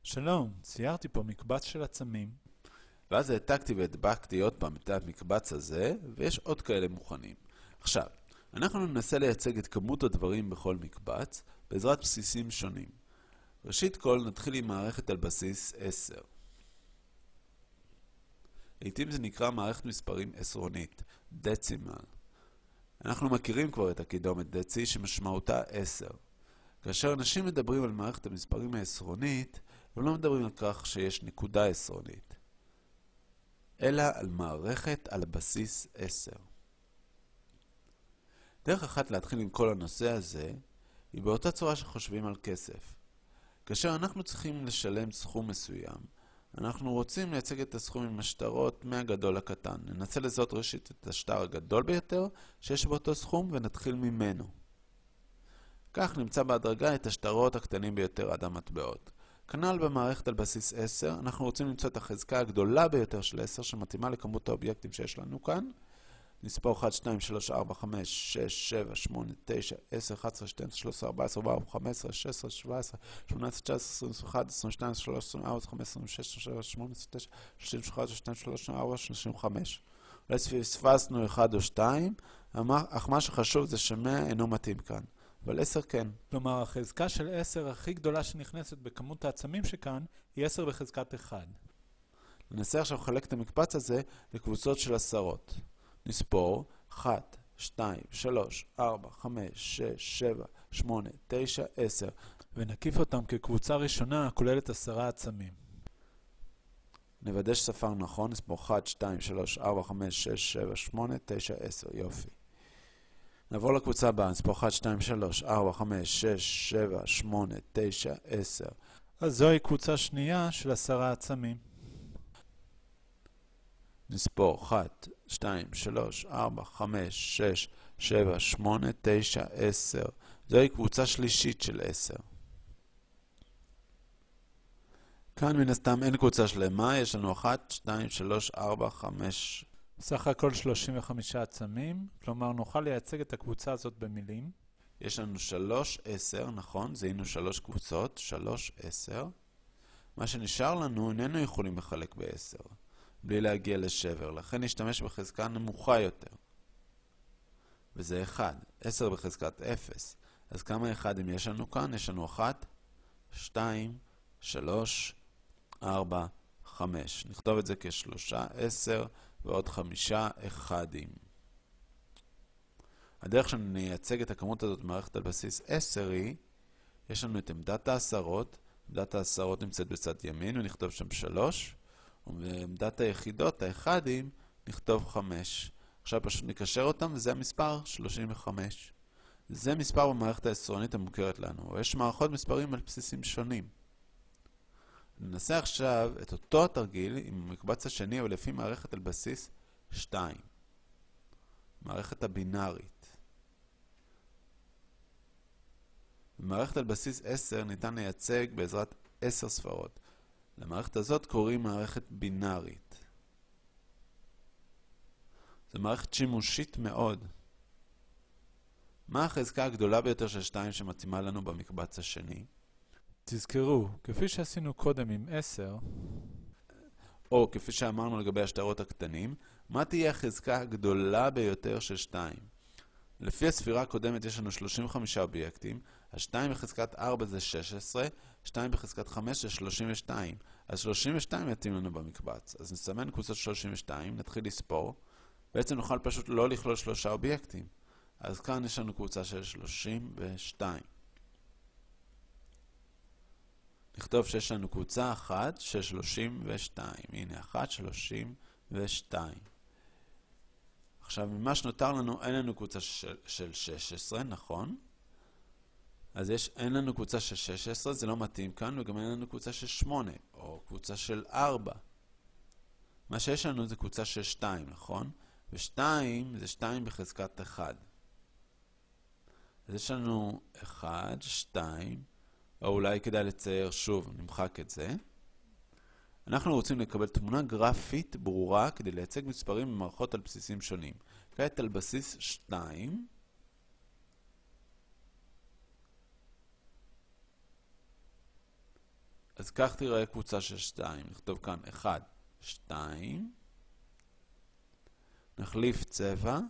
שלום, ציירתי פה מקבץ של עצמים. ואז העתקתי והדבקתי עוד פעם את המקבץ הזה, ויש עוד כאלה מוכנים. עכשיו, אנחנו ננסה לייצג את כמות הדברים בכל מקבץ, בעזרת בסיסים שונים. ראשית כל, נתחיל עם מערכת על בסיס 10. לעתים זה נקרא מערכת מספרים עשרונית, דצימל. אנחנו מכירים כבר את הקידומת דצי שמשמעותה 10. כאשר אנשים מדברים על מערכת המספרים העשרונית, הם לא מדברים על כך שיש נקודה עשרונית, אלא על מערכת על בסיס 10. דרך אחת להתחיל עם כל הנושא הזה, היא באותה צורה שחושבים על כסף. כאשר אנחנו צריכים לשלם סכום מסוים, אנחנו רוצים לייצג את הסכום עם השטרות מהגדול לקטן. ננסה לזהות ראשית את השטר הגדול ביותר שיש באותו סכום ונתחיל ממנו. כך נמצא בהדרגה את השטרות הקטנים ביותר עד המטבעות. כנ"ל במערכת על בסיס 10, אנחנו רוצים למצוא את החזקה הגדולה ביותר של 10 שמתאימה לכמות האובייקטים שיש לנו כאן. נספור 1, 2, 3, 4, 5, 6, 7, 8, 9, 10, 11, 12, 13, 14, 15, 16, 17, 18, 19, 20, 21, 22, 23, 24, 25, 26, 27, 28, 29, 31, 32, 34, 35. אולי פספסנו 1 או 2, אך מה שחשוב זה ש100 אינו מתאים כאן. אבל 10 כן. כלומר, החזקה של 10 הכי גדולה שנכנסת בכמות העצמים שכאן היא 10 בחזקת 1. ננסה עכשיו לחלק את המקבץ הזה לקבוצות של עשרות. נספור 1, 2, 3, 4, 5, 6, 7, 8, 9, 10. ונקיף אותם כקבוצה ראשונה הכוללת 10 עצמים. נוודא שספר נכון, נספור 1, 2, 3, 4, 5, 6, 7, 8, 9, 10. יופי. נעבור לקבוצה הבאה, נספור 1, 2, 3, 4, 5, 6, 7, 8, 9, 10. אז זוהי קבוצה שנייה של 10 עצמים. נספור 1, 2, 3, 4, 5, 6, 7, 8, 9, 10. זוהי קבוצה שלישית של 10. כאן מן הסתם אין קבוצה שלמה, יש לנו 1, 2, 3, 4, 5. סך הכל 35 עצמים, כלומר נוכל לייצג את הקבוצה הזאת במילים. יש לנו 3, 10, נכון? זיהינו 3 קבוצות, 3, 10. מה שנשאר לנו איננו יכולים לחלק ב-10, בלי להגיע לשבר, לכן נשתמש בחזקה נמוכה יותר. וזה 1, 10 בחזקת 0. אז כמה 1 אם יש לנו כאן? יש לנו 1, 2, 3, 4, 5. נכתוב את זה כ3, 10 ועוד 5 1. הדרך שנייצג את הכמות הזאת במערכת על בסיס 10 היא, יש לנו את עמדת העשרות, עמדת העשרות נמצאת בצד ימין ונכתוב שם 3, ובעמדת היחידות, האחדים, נכתוב 5. עכשיו פשוט נקשר אותם וזה המספר 35. זה מספר במערכת העשרונית המוכרת לנו. יש מערכות מספרים על בסיסים שונים. ננסה עכשיו את אותו התרגיל עם המקבץ השני, אבל לפי מערכת על בסיס 2. מערכת הבינארית. במערכת על בסיס 10 ניתן לייצג בעזרת 10 ספרות. למערכת הזאת קוראים מערכת בינארית. זו מערכת שימושית מאוד. מה החזקה הגדולה ביותר של 2 שמתאימה לנו במקבץ השני? תזכרו, כפי שעשינו קודם עם 10, או כפי שאמרנו לגבי השטרות הקטנים, מה תהיה החזקה הגדולה ביותר של 2? לפי הספירה הקודמת יש לנו 35 אובייקטים, ה-2 בחזקת 4 זה 16, 2 בחזקת 5 זה 32. אז 32 יתאים לנו במקבץ. אז נסמן קבוצות 32, נתחיל לספור. בעצם נוכל פשוט לא לכלול 3 אובייקטים. אז כאן יש לנו קבוצה של 32. נכתוב שיש לנו קבוצה אחת של 32. הנה, 1, 32. עכשיו, ממה שנותר לנו, אין לנו קבוצה של 16, נכון? אז אין לנו קבוצה של 16, זה לא מתאים כאן, וגם אין לנו קבוצה של 8, או קבוצה של 4. מה שיש לנו זה קבוצה של 2, נכון? ו2 זה 2 בחזקת 1. אז יש לנו 1, 2, או אולי כדאי לצייר שוב, נמחק את זה. אנחנו רוצים לקבל תמונה גרפית ברורה כדי לייצג מספרים במערכות על בסיסים שונים. כעת על בסיס 2, אז כך תראה קבוצה של 2. נכתוב כאן 1, 2. נחליף צבע.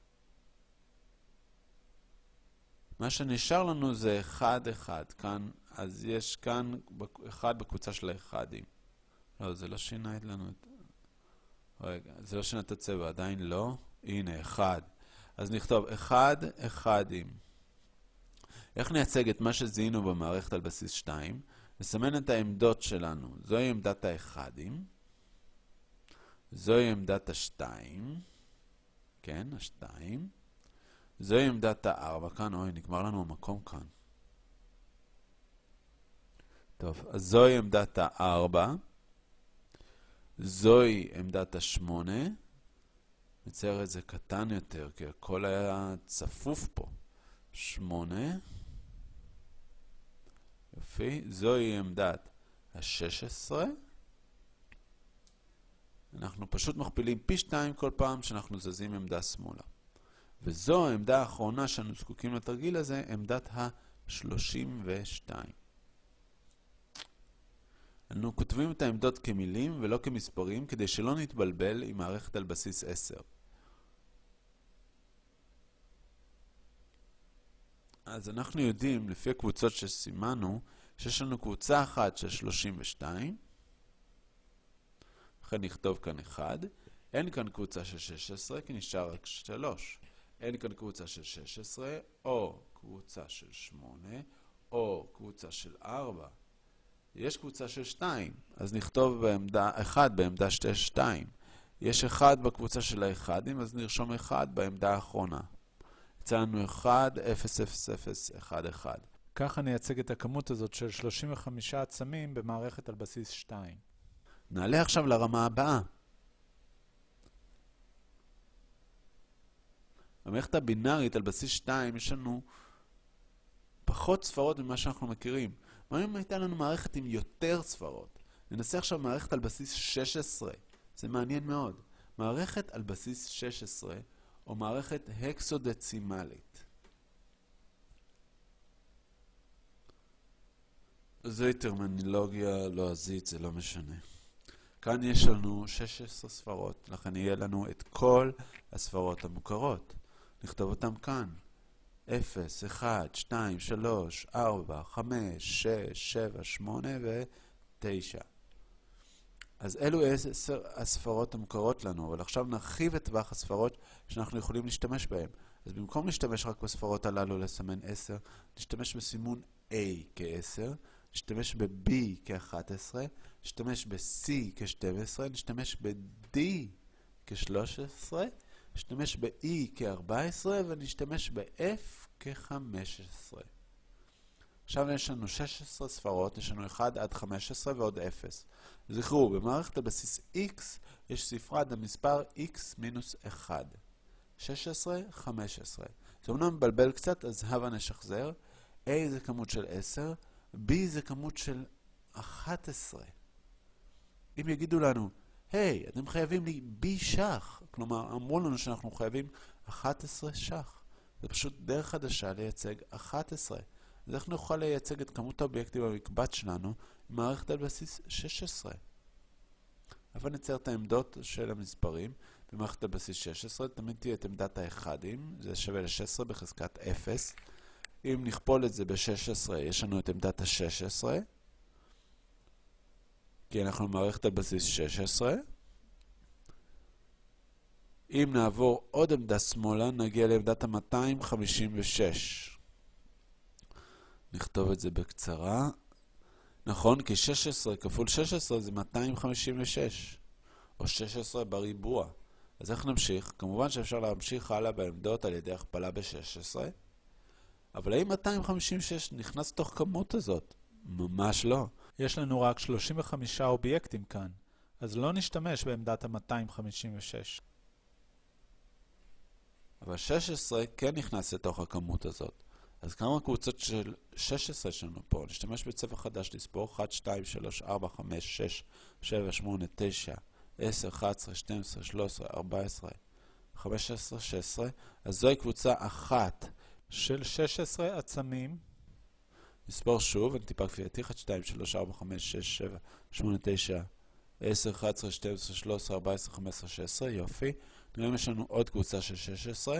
מה שנשאר לנו זה 1, 1. כאן, אז יש כאן 1 בקבוצה של האחדים. לא, זה לא שינה לנו את... רגע, זה לא שינה את הצבע, עדיין לא. הנה, 1. אז נכתוב 1, 1. איך נייצג את מה שזיהינו במערכת על בסיס 2? נסמן את העמדות שלנו. זוהי עמדת האחדים. זוהי עמדת השתיים. כן, השתיים. זוהי עמדת הארבע. כאן, אוי, נגמר לנו המקום כאן. טוב, אז זוהי עמדת הארבע. זוהי עמדת השמונה. נצייר את זה קטן יותר, כי הכל היה צפוף פה. 8. יופי. זוהי עמדת ה-16. אנחנו פשוט מכפילים פי 2 כל פעם שאנחנו זזים עמדה שמאלה. וזו העמדה האחרונה שאנו זקוקים לתרגיל הזה, עמדת ה-32. אנו כותבים את העמדות כמילים ולא כמספרים, כדי שלא נתבלבל עם מערכת על בסיס 10. אז אנחנו יודעים, לפי הקבוצות שסימנו, שיש לנו קבוצה אחת של 32, לכן נכתוב כאן 1, אין כאן קבוצה של 16, כי נשאר רק 3. אין כאן קבוצה של 16, או קבוצה של 8, או קבוצה של 4. יש קבוצה של 2, אז נכתוב 1 בעמדה 2. יש 1 בקבוצה של האחדים, אז נרשום 1 בעמדה האחרונה. יצא לנו 1, 0, 0, 0, 1, 1. ככה נייצג את הכמות הזאת של 35 עצמים במערכת על בסיס 2. נעלה עכשיו לרמה הבאה. במערכת הבינארית על בסיס 2 יש לנו פחות ספרות ממה שאנחנו מכירים. מה אם הייתה לנו מערכת עם יותר ספרות? ננסה עכשיו מערכת על בסיס 16. זה מעניין מאוד. מערכת על בסיס 16 או מערכת הקסודצימלית. זוהי טרמינולוגיה לועזית, זה לא משנה. כאן יש לנו 16 ספרות, לכן יהיה לנו את כל הספרות המוכרות. נכתוב אותם כאן. 0, 1, 2, 3, 4, 5, 6, 7, 8 ו-9. אז אלו הספרות המוכרות לנו, אבל עכשיו נרחיב את טווח הספרות שאנחנו יכולים להשתמש בהן. אז במקום להשתמש רק בספרות הללו לסמן 10, נשתמש בסימון A כ-10, נשתמש ב-B כ-11, נשתמש ב-C כ-12, נשתמש ב-D כ-13, נשתמש ב-E כ-14 ונשתמש ב-F כ-15. עכשיו יש לנו 16 ספרות, יש לנו 1 עד 15 ועוד 0. זכרו, במערכת הבסיס X יש ספרה עד המספר X מינוס 1. 16, 15. זה אומנם מבלבל קצת, אז הבה נשחזר. A זה כמות של 10, B זה כמות של 11. אם יגידו לנו, היי, אתם חייבים לי B שח. כלומר, אמרו לנו שאנחנו חייבים 11 שח. זה פשוט דרך חדשה לייצג 11. אז איך נוכל לייצג את כמות האובייקטים במקבץ שלנו במערכת על בסיס 16? אבל נצייר את העמדות של המספרים. במערכת על בסיס 16 תמיד תהיה את עמדת האחדים, זה שווה ל-16 בחזקת 0. אם נכפול את זה ב-16, יש לנו את עמדת ה-16, כי אנחנו במערכת על בסיס 16. אם נעבור עוד עמדה שמאלה, נגיע לעמדת ה-256. נכתוב את זה בקצרה. נכון, כי 16 כפול 16 זה 256, או 16 בריבוע. אז איך נמשיך? כמובן שאפשר להמשיך הלאה בעמדות על ידי הכפלה ב-16, אבל האם 256 נכנס תוך כמות הזאת? ממש לא. יש לנו רק 35 אובייקטים כאן, אז לא נשתמש בעמדת ה-256. אבל 16 כן נכנס לתוך הכמות הזאת. אז כמה קבוצות של 16 יש לנו פה? נשתמש בצבע חדש לספור 1, 2, 3, 4, 5, 6, 7, 8, 9, 10, 11, 12, 13, 14, 15, 16. אז זוהי קבוצה אחת של 16 עצמים. נספור שוב, אני טיפה כפייתי, 1, 2, 3, 4, 5, 6, 7, 8, 9, 10, 11, 12, 13, 14, 15, 16, יופי. נראה אם יש לנו עוד קבוצה של 16.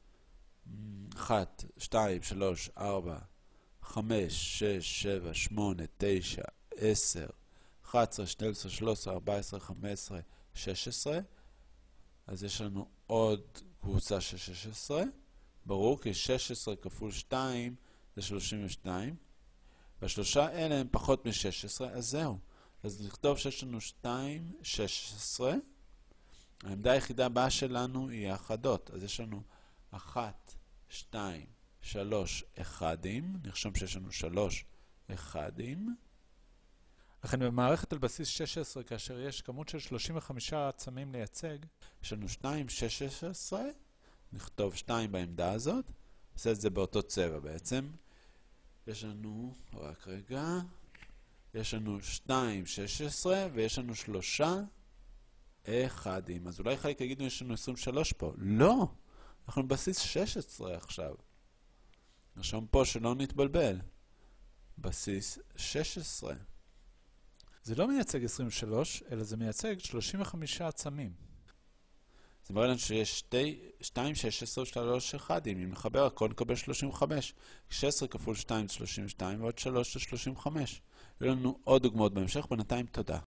1, 2, 3, 4, 5, 6, 7, 8, 9, 10, 11, 12, 13, 14, 15, 16. אז יש לנו עוד קבוצה של 16. ברור, כי 16 כפול 2 זה 32. והשלושה אלה הם פחות מ-16, אז זהו. אז נכתוב שיש לנו 2, 16. העמדה היחידה הבאה שלנו היא האחדות. אז יש לנו 1, 2, 3 אחדים. נרשום שיש לנו 3 אחדים. לכן במערכת על בסיס 16, כאשר יש כמות של 35 עצמים לייצג, יש לנו 2, 16. נכתוב 2 בעמדה הזאת. נעשה את זה באותו צבע בעצם. יש לנו, רק רגע, יש לנו 2, 16 ויש לנו 3 אחדים. אז אולי חלק יגידו יש לנו 23 פה. לא! אנחנו בבסיס 16 עכשיו. נרשום פה שלא נתבלבל. בסיס 16. זה לא מייצג 23, אלא זה מייצג 35 עצמים. זה מראה לנו שיש 2, 16 ו3 אחדים. אם נחבר הכל נקבל 35. 16 כפול 2 זה 32 ועוד 3 זה 35. יהיו לנו עוד דוגמאות בהמשך, בינתיים תודה.